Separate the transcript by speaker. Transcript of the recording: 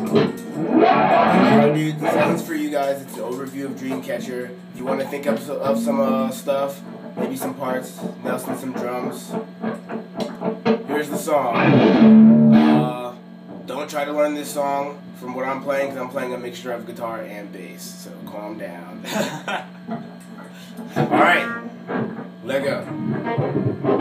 Speaker 1: Dude, this one's for you guys. It's an overview of Dreamcatcher. If you want to think of some stuff, maybe some parts, Nelson some drums. Here's the song. Don't try to learn this song from what I'm playing, because I'm playing a mixture of guitar and bass, so calm down. Alright, let go.